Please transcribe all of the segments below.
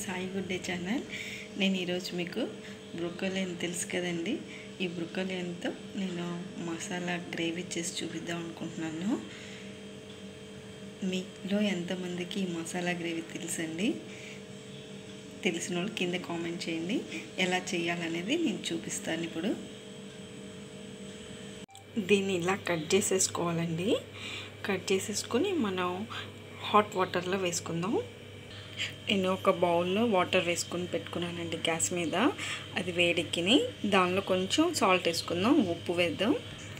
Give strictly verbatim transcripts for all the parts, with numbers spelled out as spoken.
Sai good day channel. నేను ఈరోజు మీకు బ్రోకోలీ అని తెలుసు కదండి, ఈ బ్రోకోలీతో నేను మసాలా గ్రేవీ చేసి చూపిద్దాం అనుకుంటున్నాను. మీలో ఎంతమందికి ఈ మసాలా గ్రేవీ తెలుసండి? తెలిసిన వాళ్ళు కింద కామెంట్ చేయండి. ఎలా చేయాలనేది నేను చూపిస్తాను. ఇప్పుడు దీన్ని ఇలా కట్ చేసేసుకోవాలండి. కట్ చేసేసుకొని మనం హాట్ వాటర్లో వేసుకుందాం. నేను ఒక బౌల్లో వాటర్ వేసుకొని పెట్టుకున్నానండి గ్యాస్ మీద. అది వేడెక్కిని దానిలో కొంచెం సాల్ట్ వేసుకుందాం, ఉప్పు వేద్దాం.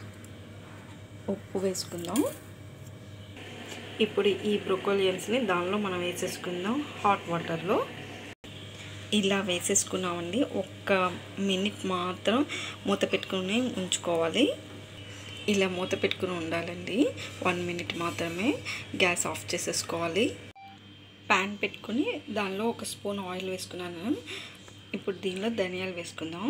ఉప్పు వేసుకుందాం. ఇప్పుడు ఈ బ్రోకోలియన్స్ని దానిలో మనం వేసేసుకుందాం హాట్ వాటర్లో. ఇలా వేసేసుకున్నామండి. ఒక్క మినిట్ మాత్రం మూత పెట్టుకుని ఉంచుకోవాలి. ఇలా మూత పెట్టుకుని ఉండాలండి. వన్ మినిట్ మాత్రమే. గ్యాస్ ఆఫ్ చేసేసుకోవాలి. ప్యాన్ పెట్టుకుని దానిలో ఒక స్పూన్ ఆయిల్ వేసుకున్నాను. ఇప్పుడు దీనిలో ధనియాలు వేసుకుందాం.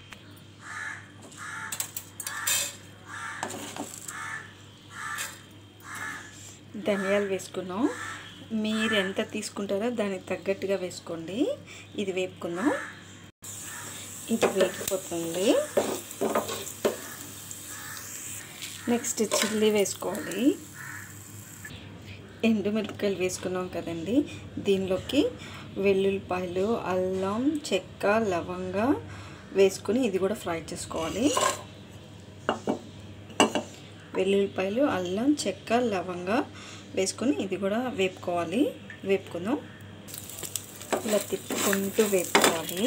ధనియాలు వేసుకున్నాం. మీరు ఎంత తీసుకుంటారో దానికి తగ్గట్టుగా వేసుకోండి. ఇది వేపుకుందాం. ఇది వేగిపోతుంది. నెక్స్ట్ చిల్లీ వేసుకోవాలి. ఎండుమిరపకాయలు వేసుకున్నాం కదండి, దీనిలోకి వెల్లుల్లిపాయలు, అల్లం, చెక్క, లవంగ వేసుకుని ఇది కూడా ఫ్రై చేసుకోవాలి. వెల్లుల్లిపాయలు, అల్లం, చెక్క, లవంగ వేసుకొని ఇది కూడా వేపుకోవాలి. వేపుకుందాం. ఇలా తిప్పుకుంటూ వేపుకోవాలి.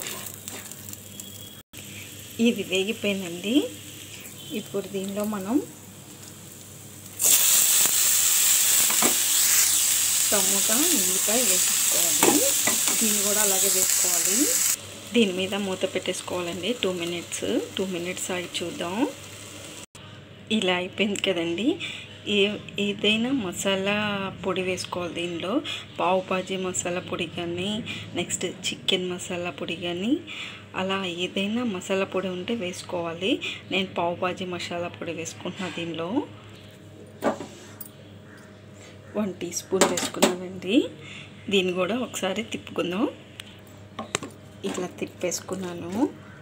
ఇది వేగిపోయిందండి. ఇప్పుడు దీనిలో మనం టమోటా, ఉల్లిపాయ వేసుకోవాలి. దీన్ని కూడా అలాగే వేసుకోవాలి. దీని మీద మూత పెట్టేసుకోవాలండి. టూ మినిట్స్ టూ మినిట్స్ ఆగి చూద్దాం. ఇలా అయిపోయింది కదండి. ఏ ఏదైనా మసాలా పొడి వేసుకోవాలి. దీనిలో పావు బాజీ మసాలా పొడి కానీ, నెక్స్ట్ చికెన్ మసాలా పొడి కానీ, అలా ఏదైనా మసాలా పొడి ఉంటే వేసుకోవాలి. నేను పావు బాజీ మసాలా పొడి వేసుకుంటున్నా. దీనిలో వన్ టీ స్పూన్ వేసుకున్నానండి. దీన్ని కూడా ఒకసారి తిప్పుకుందాం. ఇట్లా తిప్పేసుకున్నాను.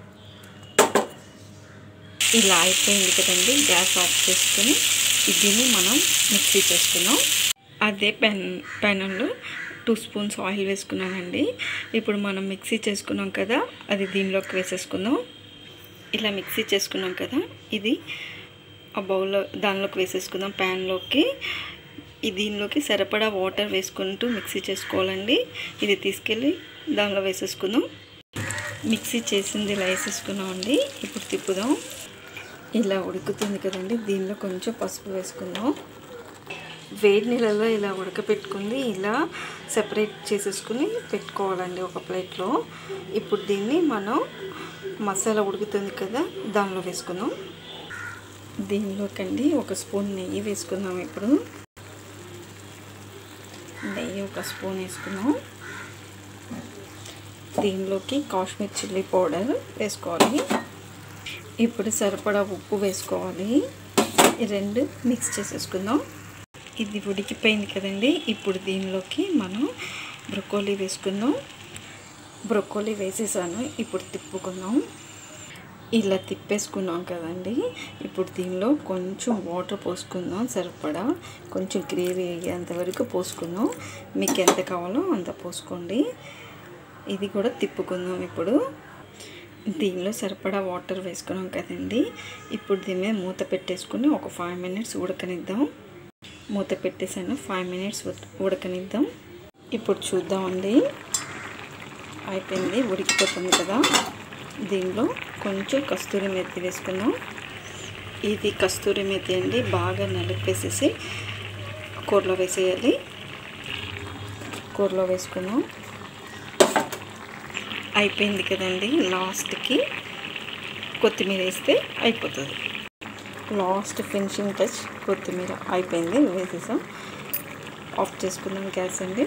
ఇలా అయిపోయింది కదండి. గ్యాస్ ఆఫ్ చేసుకుని దీన్ని మనం మిక్సీ చేసుకుందాం. అదే పెన్ పెనంలో టూ స్పూన్స్ ఆయిల్ వేసుకున్నానండి. ఇప్పుడు మనం మిక్సీ చేసుకున్నాం కదా, అది దీనిలోకి వేసేసుకుందాం. ఇలా మిక్సీ చేసుకున్నాం కదా, ఇది ఆ బౌల్లో దానిలోకి వేసేసుకుందాం. ప్యాన్లోకి దీనిలోకి సరిపడా వాటర్ వేసుకుంటూ మిక్సీ చేసుకోవాలండి. ఇది తీసుకెళ్ళి దానిలో వేసేసుకుందాం. మిక్సీ చేసింది ఇలా వేసేసుకున్నామండి. ఇప్పుడు తిప్పుదాం. ఇలా ఉడుకుతుంది కదండి, దీనిలో కొంచెం పసుపు వేసుకుందాం. వేడి నీళ్ళలో ఇలా ఉడకపెట్టుకుంది ఇలా సెపరేట్ చేసేసుకుని పెట్టుకోవాలండి ఒక ప్లేట్లో. ఇప్పుడు దీన్ని మనం మసాలా ఉడుకుతుంది కదా, దానిలో వేసుకుందాం. దీనిలోకండి ఒక స్పూన్ నెయ్యి వేసుకుందాం. ఇప్పుడు నెయ్యి ఒక స్పూన్ వేసుకుందాం. దీనిలోకి కాశ్మీర్ చిల్లీ పౌడర్ వేసుకోవాలి. ఇప్పుడు సరిపడా ఉప్పు వేసుకోవాలి. ఈ రెండు మిక్స్ చేసేసుకుందాం. ఇది ఉడికిపోయింది కదండి. ఇప్పుడు దీనిలోకి మనం బ్రోకోలీ వేసుకుందాం. బ్రోకోలీ వేసేసాను. ఇప్పుడు తిప్పుకుందాం. ఇలా తిప్పేసుకున్నాం కదండి. ఇప్పుడు దీనిలో కొంచెం వాటర్ పోసుకుందాం. సరిపడా కొంచెం గ్రేవీ అయ్యేంతవరకు పోసుకుందాం. మీకు ఎంత కావాలో అంత పోసుకోండి. ఇది కూడా తిప్పుకుందాం. ఇప్పుడు దీనిలో సరిపడా వాటర్ వేసుకున్నాం కదండి. ఇప్పుడు దీని మీద మూత పెట్టేసుకుని ఒక ఫైవ్ మినిట్స్ ఉడకనిద్దాం. మూత పెట్టేసాను. ఫైవ్ మినిట్స్ ఉడకనిద్దాం. ఇప్పుడు చూద్దామండి. అయిపోయింది, ఉడికిపోతుంది కదా. దీనిలో కొంచెం కస్తూరి మెత్తి వేసుకుందాం. ఇది కస్తూరి మెత్తి అండి. బాగా నలిపేసేసి కూరలో వేసేయాలి. కూరలో వేసుకుందాం. అయిపోయింది కదండి. లాస్ట్కి కొత్తిమీర వేస్తే అయిపోతుంది. లాస్ట్ ఫినిషింగ్ టచ్ కొత్తిమీర. అయిపోయింది, వేసేసాం. ఆఫ్ చేసుకున్నాం గ్యాస్ అండి.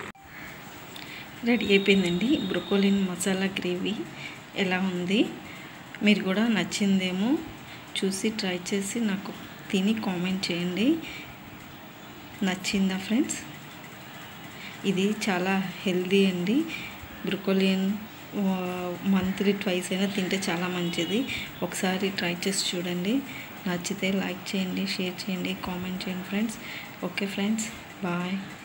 రెడీ అయిపోయిందండి బ్రోకోలీ మసాలా గ్రేవీ. ఎలా ఉంది? మీరు కూడా నచ్చిందేమో చూసి ట్రై చేసి నాకు తిని కామెంట్ చేయండి. నచ్చిందా ఫ్రెండ్స్? ఇది చాలా హెల్దీ అండి. బ్రొకోలియన్ మంత్లీ ట్వైస్ అయినా తింటే చాలా మంచిది. ఒకసారి ట్రై చేసి చూడండి. నచ్చితే లైక్ చేయండి, షేర్ చేయండి, కామెంట్ చేయండి ఫ్రెండ్స్. Okay friends, bye.